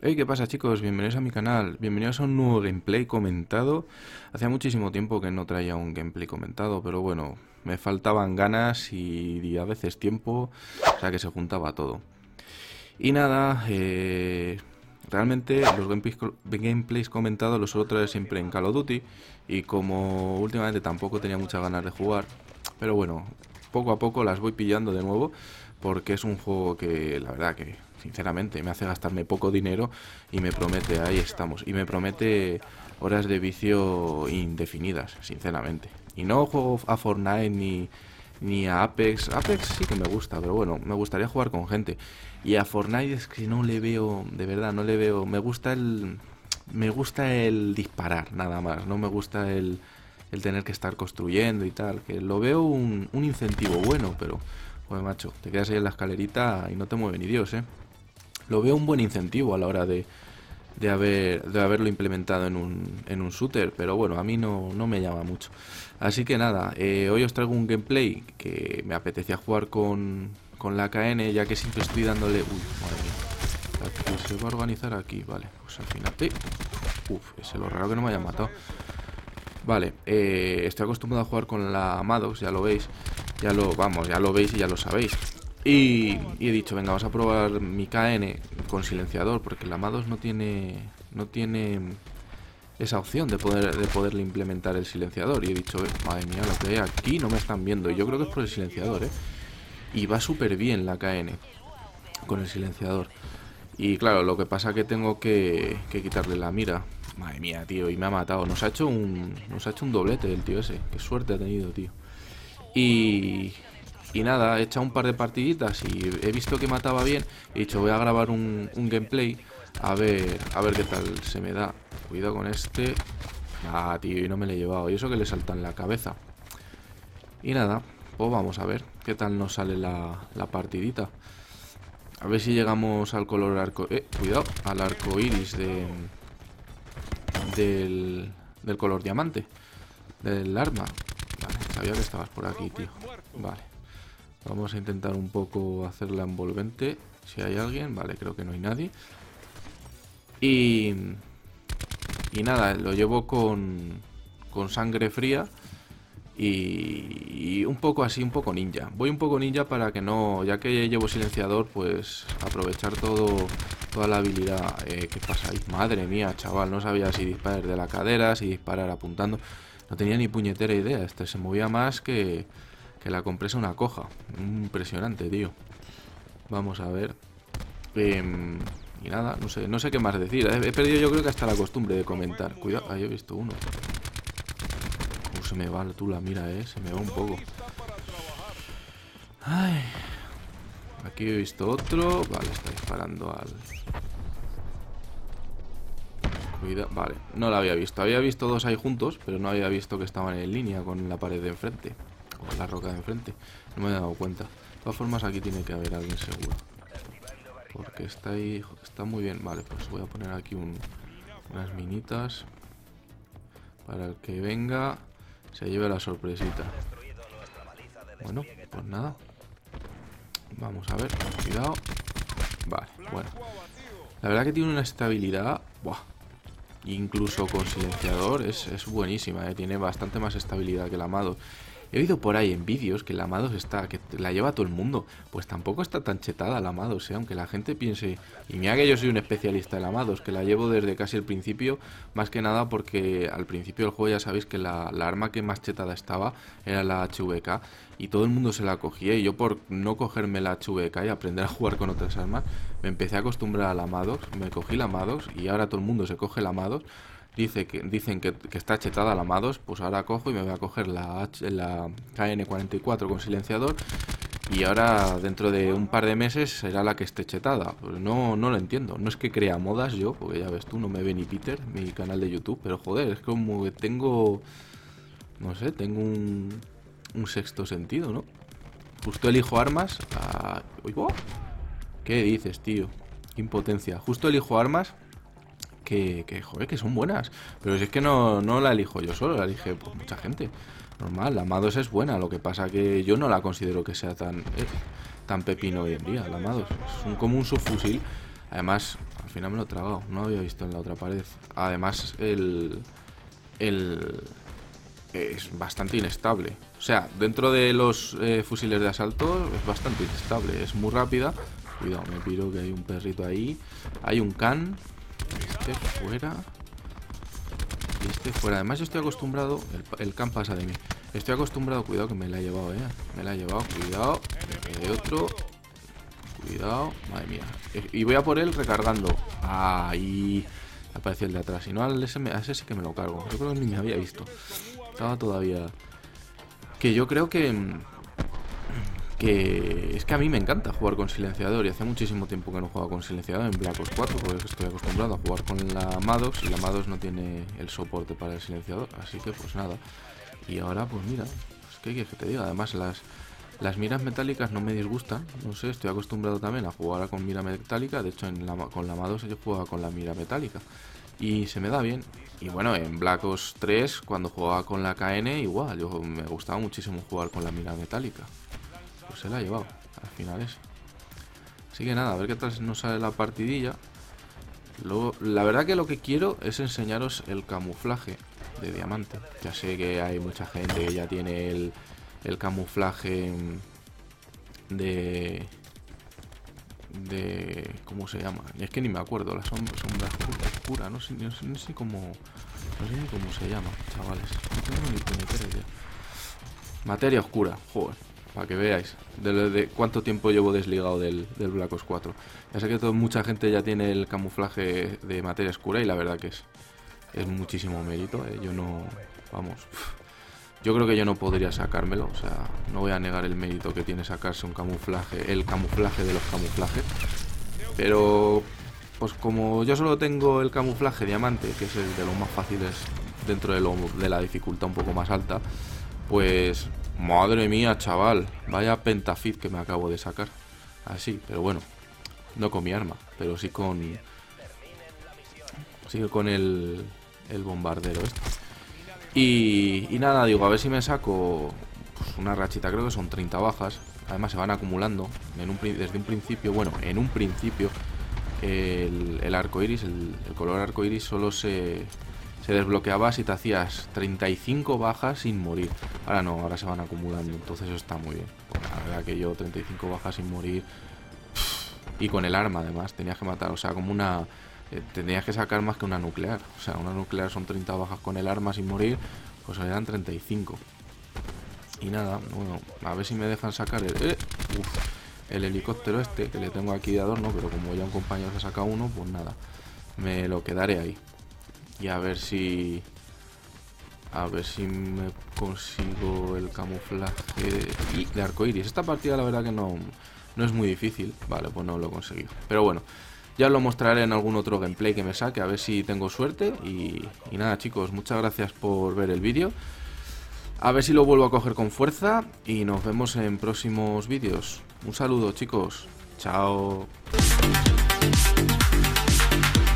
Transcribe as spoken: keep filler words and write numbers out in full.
Hey, ¿qué pasa, chicos? Bienvenidos a mi canal, bienvenidos a un nuevo gameplay comentado. Hacía muchísimo tiempo que no traía un gameplay comentado, pero bueno, me faltaban ganas y, y a veces tiempo, o sea que se juntaba todo. Y nada, eh, realmente los gameplays, gameplays comentados los suelo traer siempre en Call of Duty, y como últimamente tampoco tenía muchas ganas de jugar, pero bueno, poco a poco las voy pillando de nuevo, porque es un juego que la verdad que sinceramente me hace gastarme poco dinero y me promete, ahí estamos, y me promete horas de vicio indefinidas, sinceramente. Y no juego a Fortnite ni, ni a Apex. Apex sí que me gusta, pero bueno, me gustaría jugar con gente. Y a Fortnite es que no le veo, de verdad, no le veo. Me gusta el, me gusta el disparar, nada más. No me gusta el, el tener que estar construyendo y tal. Que lo veo un, un incentivo bueno, pero, pues macho, te quedas ahí en la escalerita y no te mueve ni Dios, ¿eh? Lo veo un buen incentivo a la hora de, de, haber, de haberlo implementado en un, en un shooter, pero bueno, a mí no, no me llama mucho. Así que nada, eh, hoy os traigo un gameplay que me apetecía jugar con, con la K N, ya que siempre estoy dándole... Uy, madre mía. Aquí se va a organizar aquí, vale, pues al final... ¡Eh! Uf, es lo raro que no me haya matado. Vale, eh, estoy acostumbrado a jugar con la Maddox, ya lo veis. Ya lo, vamos, ya lo veis y ya lo sabéis. Y, y he dicho, venga, vamos a probar mi K N con silenciador, porque la Maddox no tiene, no tiene esa opción de poder de poderle implementar el silenciador. Y he dicho, eh, madre mía, lo que hay aquí no me están viendo. Y yo creo que es por el silenciador, ¿eh? Y va súper bien la K N con el silenciador. Y claro, lo que pasa es que tengo que, que quitarle la mira. Madre mía, tío, y me ha matado. Nos ha hecho un, nos ha hecho un doblete el tío ese. Qué suerte ha tenido, tío. Y, y nada, he echado un par de partiditas y he visto que mataba bien. He dicho, voy a grabar un, un gameplay a ver, a ver qué tal se me da. Cuidado con este. Ah, tío, y no me lo he llevado. Y eso que le salta en la cabeza. Y nada, pues vamos a ver qué tal nos sale la, la partidita. A ver si llegamos al color arco... Eh, cuidado, al arco iris de, del, del color diamante. Del arma. Vale, sabía que estabas por aquí, tío. Vale. Vamos a intentar un poco hacerla envolvente. Si hay alguien, vale, creo que no hay nadie. Y... Y nada, lo llevo con, con sangre fría. Y, y un poco así, un poco ninja. Voy un poco ninja para que no, ya que llevo silenciador, pues aprovechar todo, toda la habilidad. Eh, ¿Qué pasa ahí? Madre mía, chaval, no sabía si disparar de la cadera, si disparar apuntando. No tenía ni puñetera idea. Este se movía más que, que la compresa una coja. Impresionante, tío. Vamos a ver. Eh, y nada, no sé, no sé qué más decir. He, he perdido yo creo que hasta la costumbre de comentar. Cuidado, ahí he visto uno. Se me va tú la mira, eh. Se me va un poco. Ay. Aquí he visto otro. Vale, está disparando al... Cuidado. Vale, no lo había visto. Había visto dos ahí juntos, pero no había visto que estaban en línea con la pared de enfrente. Con la roca de enfrente. No me he dado cuenta. De todas formas, aquí tiene que haber alguien seguro. Porque está ahí... Está muy bien. Vale, pues voy a poner aquí un, unas minitas. Para el que venga... Se lleve la sorpresita. Bueno, pues nada. Vamos a ver, cuidado. Vale, bueno. La verdad que tiene una estabilidad. Buah. Incluso con silenciador es, es buenísima, ¿eh? Tiene bastante más estabilidad que el Amado. He oído por ahí en vídeos que el Amados está, que la lleva todo el mundo. Pues tampoco está tan chetada el Amados, ¿eh? Aunque la gente piense... Y mira que yo soy un especialista en Amados, que la llevo desde casi el principio. Más que nada porque al principio del juego ya sabéis que la, la arma que más chetada estaba era la H V K. Y todo el mundo se la cogía. Y yo por no cogerme la H V K y aprender a jugar con otras armas, me empecé a acostumbrar al Amados. Me cogí la Amados y ahora todo el mundo se coge la Amados. Dice que, dicen que, que está chetada la Amados, pues ahora cojo y me voy a coger la, H, la K N cuarenta y cuatro con silenciador. Y ahora dentro de un par de meses será la que esté chetada. Pues no, no lo entiendo. No es que crea modas yo, porque ya ves tú, no me ve ni Peter, mi canal de YouTube. Pero joder, es como que tengo... No sé, tengo un, un sexto sentido, ¿no? Justo elijo armas... A... ¡Oh! ¿Qué dices, tío? Qué impotencia. Justo elijo armas... Que, que, joder, que son buenas. Pero si es que no, no la elijo yo solo, la elige pues, mucha gente. Normal, la Amados es buena. Lo que pasa que yo no la considero que sea tan, eh, tan pepino hoy en día. La Amados es un, como un subfusil. Además, al final me lo he tragado. No lo había visto en la otra pared. Además, el... El... Es bastante inestable. O sea, dentro de los eh, fusiles de asalto es bastante inestable. Es muy rápida. Cuidado, me piro que hay un perrito ahí. Hay un can. Este fuera. Y este fuera. Además yo estoy acostumbrado. El, el can pasa de mí. Estoy acostumbrado. Cuidado que me la he llevado, eh. Me la he llevado. Cuidado. Hay otro. Cuidado. Madre mía. Y voy a por él recargando. Ahí. Apareció el de atrás. Y no al ese, a ese sí que me lo cargo. Yo creo que ni me había visto. Estaba todavía... Que yo creo que... Que... Es que a mí me encanta jugar con silenciador. Y hace muchísimo tiempo que no juego con silenciador en Black Ops cuatro. Porque estoy acostumbrado a jugar con la Maddox. Y la Maddox no tiene el soporte para el silenciador. Así que pues nada. Y ahora pues mira. Pues, ¿qué quieres que te diga? Además las... Las miras metálicas no me disgustan. No sé, estoy acostumbrado también a jugar con mira metálica. De hecho en la, con la Maddox yo jugaba con la mira metálica. Y se me da bien. Y bueno, en Black Ops tres, cuando jugaba con la K N, igual, yo me gustaba muchísimo jugar con la mira metálica. Pues se la ha llevado, al final es. Así que nada, a ver qué tal nos sale la partidilla. Luego, la verdad que lo que quiero es enseñaros el camuflaje de diamante. Ya sé que hay mucha gente que ya tiene el, el camuflaje de... de... ¿cómo se llama? Es que ni me acuerdo, la sombra, sombra oscura, no sé, no sé, no sé cómo... No sé ni cómo se llama, chavales. No tengo ni puñetera idea. Materia oscura, joder, para que veáis de, de cuánto tiempo llevo desligado del, del Black Ops cuatro. Ya sé que todo, mucha gente ya tiene el camuflaje de materia oscura y la verdad que es, es muchísimo mérito, ¿eh? Yo no... Vamos... Yo creo que yo no podría sacármelo, o sea, no voy a negar el mérito que tiene sacarse un camuflaje, el camuflaje de los camuflajes. Pero, pues como yo solo tengo el camuflaje diamante, que es el de los más fáciles dentro de, lo, de la dificultad un poco más alta, pues, madre mía, chaval, vaya pentafit que me acabo de sacar. Así, pero bueno, no con mi arma, pero sí con... Sí con el, el bombardero este. Y, y nada, digo, a ver si me saco pues, una rachita, creo que son treinta bajas. Además se van acumulando en un, desde un principio. Bueno, en un principio el, el arco iris, el, el color arco iris solo se, se desbloqueaba si te hacías treinta y cinco bajas sin morir. Ahora no, ahora se van acumulando, entonces eso está muy bien. Pues la verdad que yo treinta y cinco bajas sin morir. Y con el arma además, tenías que matar, o sea, como una... Eh, tendrías que sacar más que una nuclear. O sea, una nuclear son treinta bajas con el arma sin morir, pues eran treinta y cinco. Y nada, bueno, a ver si me dejan sacar el, eh, uf, el helicóptero este, que le tengo aquí de adorno, pero como ya un compañero se saca uno, pues nada, me lo quedaré ahí. Y a ver si... A ver si me consigo el camuflaje de, de arcoiris. Esta partida la verdad que no, no es muy difícil. Vale, pues no lo he conseguido. Pero bueno, ya os lo mostraré en algún otro gameplay que me saque, a ver si tengo suerte. Y, y nada, chicos, muchas gracias por ver el vídeo. A ver si lo vuelvo a coger con fuerza. Y nos vemos en próximos vídeos. Un saludo, chicos. Chao.